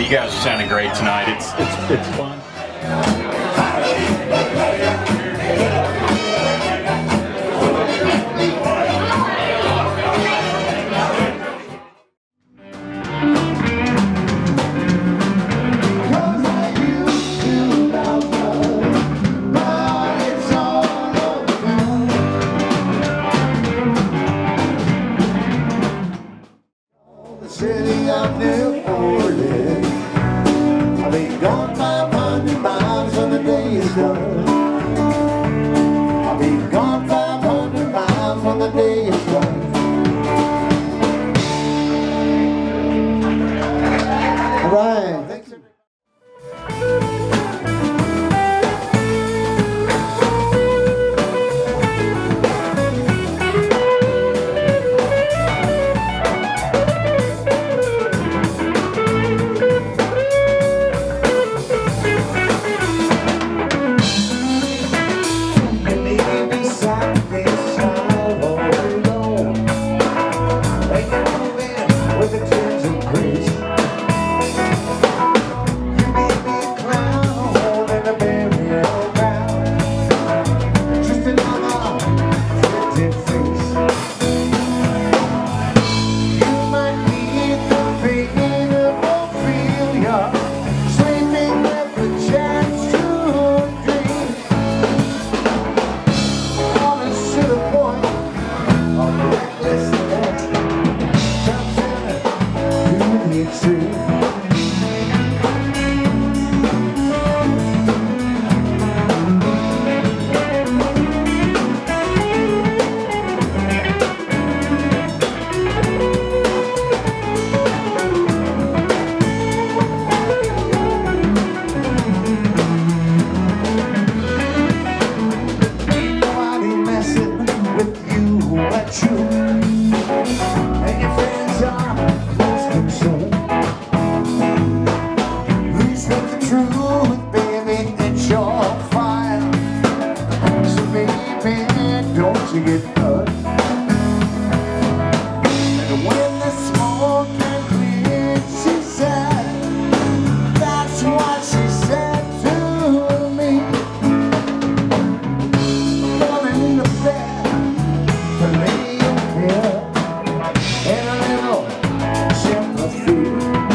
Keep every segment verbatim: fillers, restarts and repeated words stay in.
you guys are sounding great tonight. It's it's it's fun. City of New Orleans, I've been gone five hundred miles when the day is done. I've been gone five hundred miles when the day is done. All right, thanks. To get hurt, and when the smoke and cleared, she said, that's what she said to me. Falling in the bed to lay here and a little sympathy.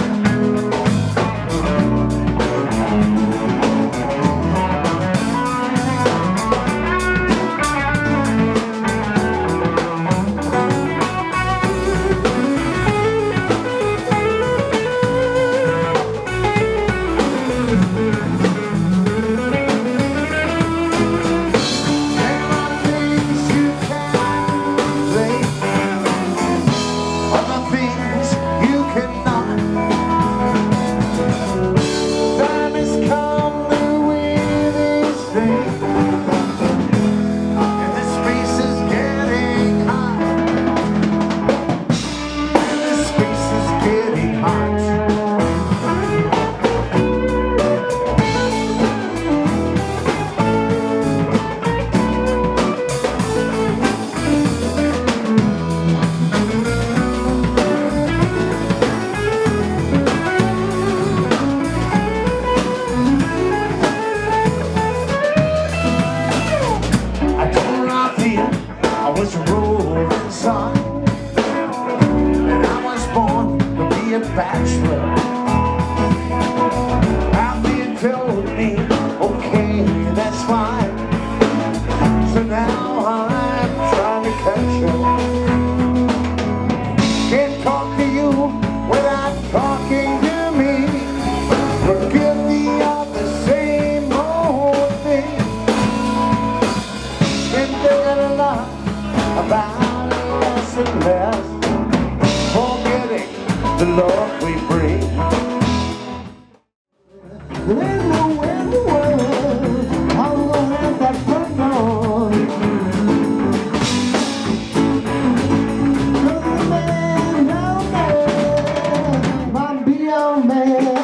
Bachelor, Albion told me, okay, that's fine. So now I'm trying to catch her. Can't talk to you without talking to me. We're guilty of the same old thing. Been thinking a lot about less and less, forgetting the love we bring. In the wind world, I'm gonna have that fun on. No man, no man, I'm beyond man.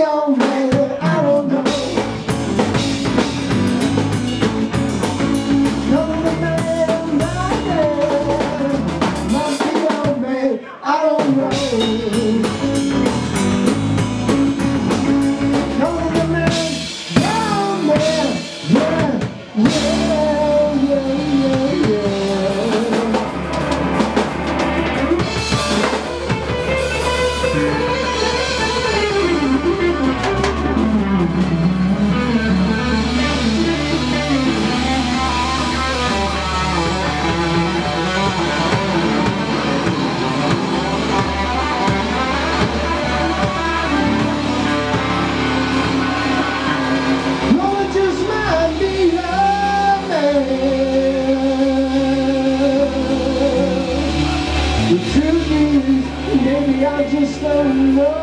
old man, I don't know. Come the man right there, must be old man, I don't know. Come the man down there, yeah, yeah, yeah, yeah, yeah. Lord, just might be a man. The truth is, maybe I just don't know.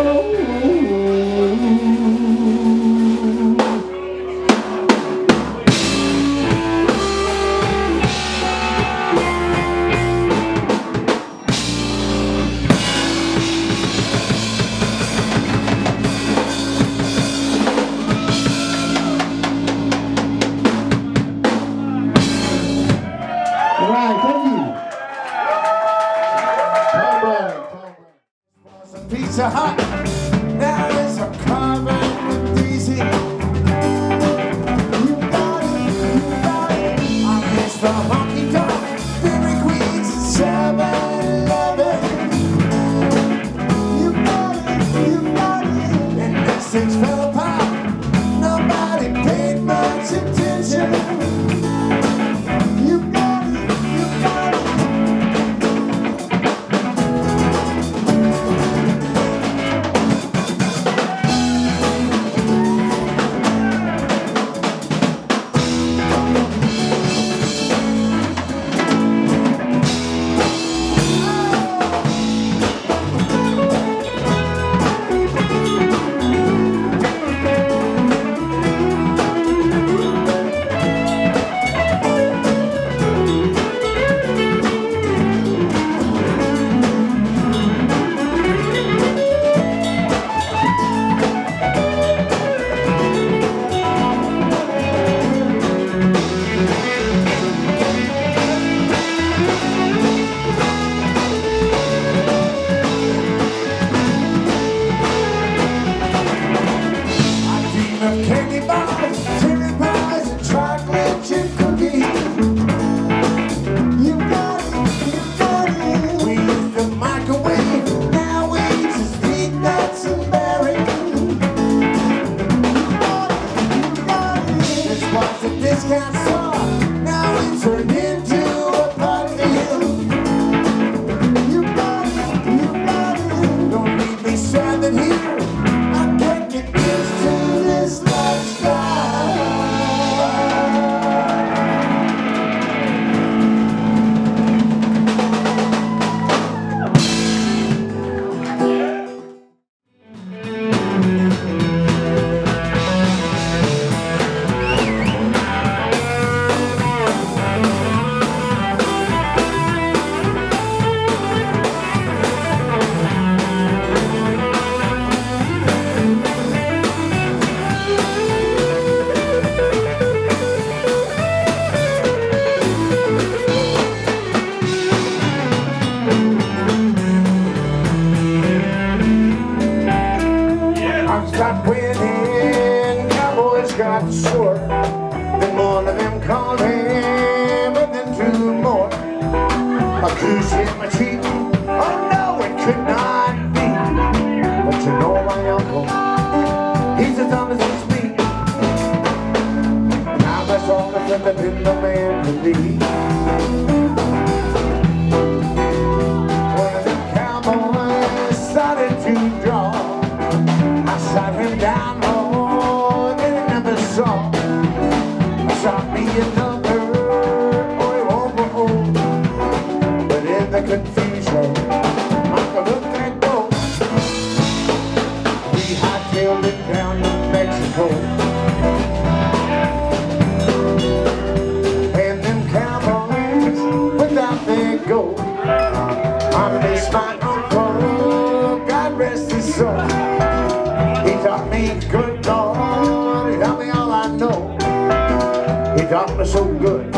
All right, thank you. Tom Brown, Tom Brown. Some Pizza Hut. Now it's a covered with Daisy. You got it, you got it. I miss the honky tonk, Dairy Queens, seven eleven. You got it, you got it. And this thing's fell apart. Nobody paid much attention. You got it, you got it. Candy bars, cherry pies, and chocolate chip cookies. You got it, you got it. We used the microwave, now we just eat nuts and berries. You got it, you got it. This was a discount store, now we turned into a party. You got it, you got it. Don't leave me stranded here. I can't get used to this lifestyle. Stop winning, Cowboys got short. Then one of them called him, and then two more. A goose hit my cheek. Oh no, it could not be. But you know my uncle, he's as dumb as he speaks. Now that's all the friend that been the man to be. One of them cowboys started to draw. Shot him down more than he never saw. Shot me another, or he won't go home. But in the confusion, Uncle looked and go. We hightailed it down to Mexico. And them cowboys, without their gold, I miss my uncle, God rest his soul. He taught me good, Lord, he taught me all I know. He taught me so good.